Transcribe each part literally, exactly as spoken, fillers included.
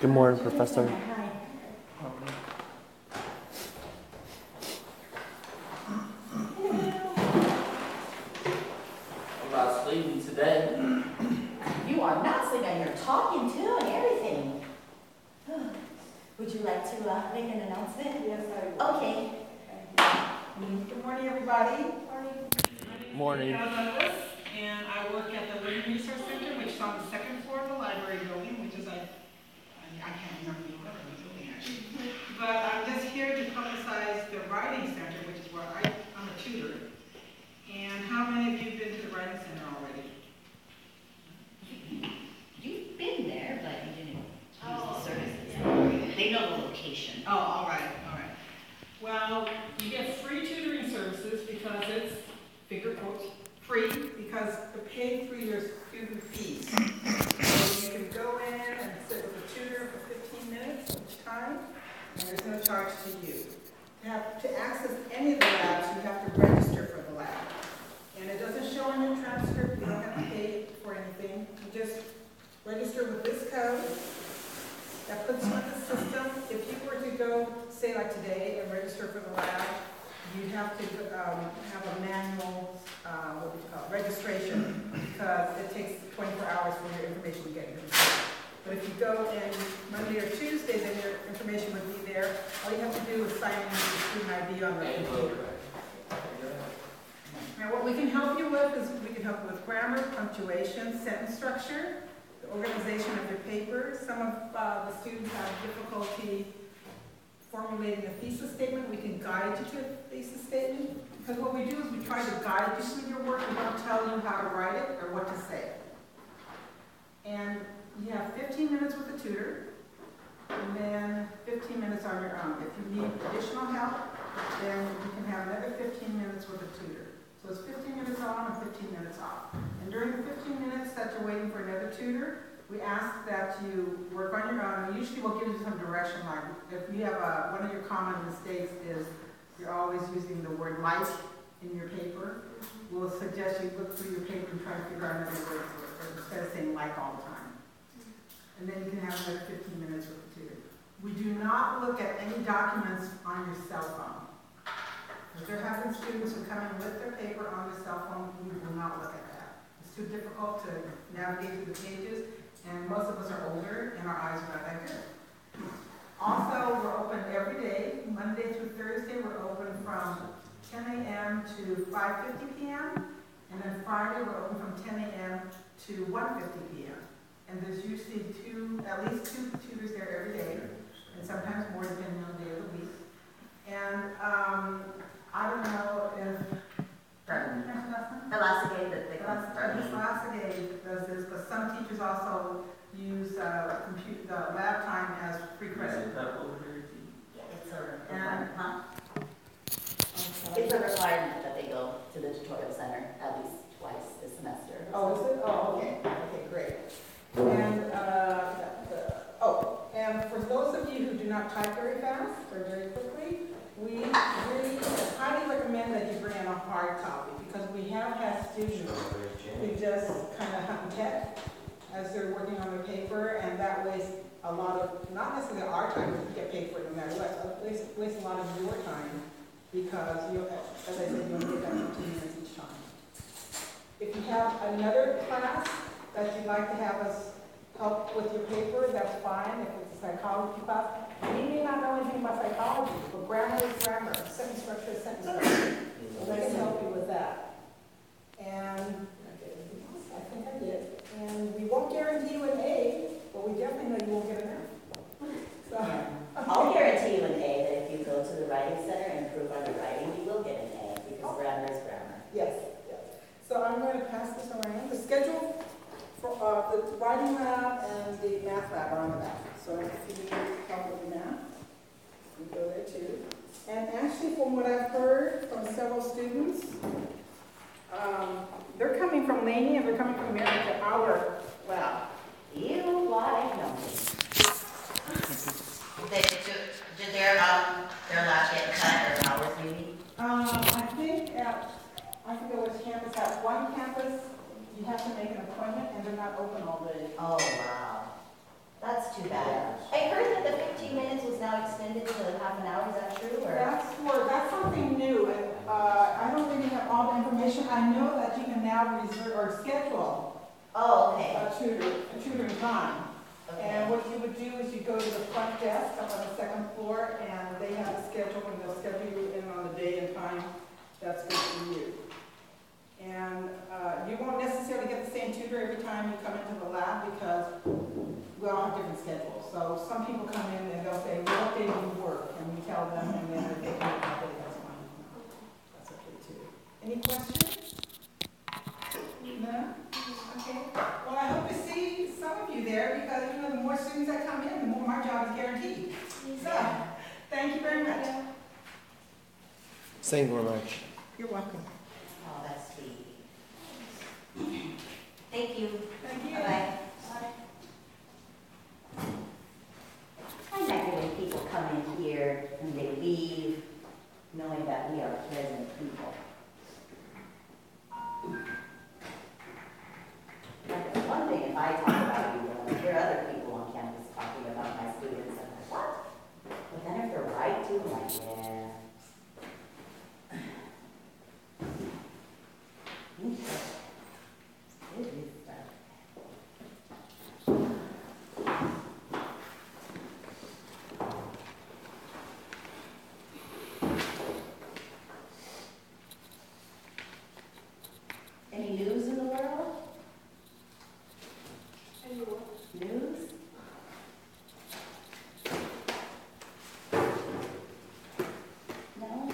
Good morning, Professor. I'm not sleeping today. You are not sleeping, you're talking too and everything. Would you like to uh, make an announcement? Yes, I will. Okay. Good morning, everybody. Morning. Morning. I'm Douglas, and I work at the Learning Resource Center, which is on the second floor of the library building, which is, I, I can't remember the order of the building actually. But I'm just here to publicize the Writing Center, which is where I, I'm a tutor. And how many of you have been to the Writing Center already? You've been there, but you didn't use the services. They know the location. Oh, all right, all right. Well, you get free tutoring services because it's, figure quotes, free, because to pay for your student fees. So you can go in and sit with a tutor for fifteen minutes each time, and there's no charge to you. To have, to access any of the labs, you have to register for the lab. And it doesn't show on your transcript, you don't have to pay for anything. You just register with this code. That puts you in the system. If you were to go, say like today, and register for the lab, you have to um, have a manual, uh, what do you call it, registration, because it takes twenty-four hours for your information to get into the system. But if you go in Monday or Tuesday, then your information would be there. All you have to do is sign in with your student I D on the computer. Now, what we can help you with is we can help you with grammar, punctuation, sentence structure, the organization of your paper. Some of uh, the students have difficulty formulating a thesis statement. We can guide you to a thesis statement. Because what we do is we try to guide you through your work. We don't tell you how to write it or what to say. And you have fifteen minutes with a tutor, and then fifteen minutes on your own. If you need additional help, then you can have another fifteen minutes with a tutor. So it's fifteen minutes on and fifteen minutes off. And during the fifteen minutes that you're waiting for another tutor, we ask that you work on your own. And usually we'll give you some direction, like if you have a, one of your common mistakes is you're always using the word like in your paper, we'll suggest you look through your paper and try to figure out another word for it, instead of saying like all the time. And then you can have another fifteen minutes with the tutor. We do not look at any documents on your cell phone. If there have been students who come in with their paper on their cell phone, we will not look at that. It's too difficult to navigate through the pages, and most of us are older, and our eyes are not that good. Also, we're open every day, Monday through Thursday. We're open from ten a m to five fifty p m and then Friday we're open from ten a m to one fifty p m And there's usually two, at least two tutors there every day, and sometimes more depending on the day of the week. And um, I don't know if Elastigate that they Elastigate does this, but some teachers also use uh, compute, the lab time as free credit. It's a And, huh? It's a requirement that they go to the tutorial center at least twice this semester. Oh, is it? Oh, okay. Okay, great. And, uh, the, oh, and for those of you who do not type very fast or very quickly, we really highly recommend that you bring in a hard copy, because we have had students who just kind of hunt and peck as they're working on their paper, and that wastes a lot of, not necessarily our time, because we get paid for it no matter what, but wastes, wastes a lot of your time, because you, as I said, you only get that fifteen minutes each time. If you have another class that you'd like to have us help with your paper, that's fine. If it's a psychology class, we may not know anything about psychology, but grammar is grammar, sentence structure is sentence structure. So they can help you with that. And I did anything else? I think I did. And we won't guarantee you an A, but we definitely know you won't get an F. So, I'll guarantee you an A that if you go to the writing center and improve on your writing, you will get an A because grammar is grammar. yes, yes. So I'm going to pass this around. The schedule for uh, the writing lab and the math lab are on the back. So if you need help with the math, you go there too. And actually, from what I've heard from several students, um, they're coming from Laney and they're coming from Mary to our lab. You lie, no. Did, did, did their, um, their lab get cut or hours maybe? Um, I think at, I forget which campus, at one campus, you have to make an appointment and they're not open all day. Oh, wow. That's too bad. I heard that the fifteen minutes was now extended to half an hour, is that true, or? That's for, that's something new, and, uh, I don't really have all the information. I know that you can now reserve or schedule Oh, okay, a tutor, a tutoring time. And okay. what you would do is you go to the front desk up on the second floor, and they have a schedule, and they'll schedule you in on the day and time that's good for you. And uh, you won't necessarily get the same tutor every time you come into the lab because we all have different schedules. So some people come in and they'll say, well, what day do you work? And we tell them, and then if they come that day, that's fine. That's okay too. Any questions? No? Okay. Well, I hope to see some of you there because, you know, the more students that come in, the more my job is guaranteed. So, thank you very much. Thank you very much. You're welcome. Oh, that's sweet. Thank you. Thank you. Bye-bye. I like it when people come in here and they leave knowing that we are pleasant people. Like, it's one thing if I talk about you, but I hear other people on campus talking about my students, I'm like, what? But then if they're right too, I'm like, yeah. It is stuff. Any news in the world? Any what? News? No?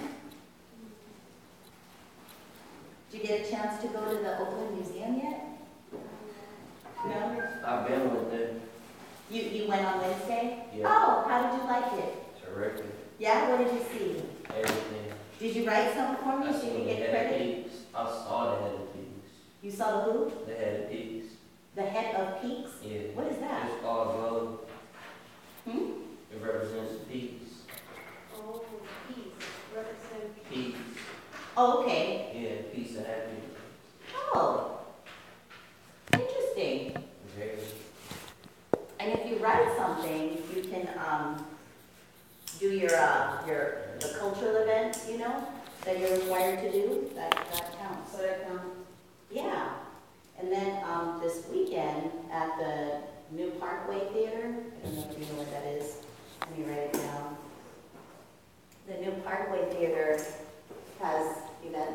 Did you get a chance to go to the Oakland Museum yet? No? I've been with them. You, you went on Wednesday? Yeah. Oh, how did you like it? Terrific. Yeah, what did you see? Everything. Did you write some for me I so saw you could the get head of credit? peaks. I saw the head of peaks. You saw the who? The head of peaks. The head of peaks? Yeah. What is that? It's all gold. Hmm? It represents peaks. Oh, peace, represent Peaks. Oh, okay. Yeah, peace and happiness. Oh. Interesting. Very. And if you write something, you can, um, do your, uh, your, the cultural events, you know, that you're required to do, that, that counts. So that counts. Yeah. And then, um, this weekend at the New Parkway Theater, I don't know if you know what that is, let me write it down. The New Parkway Theater has events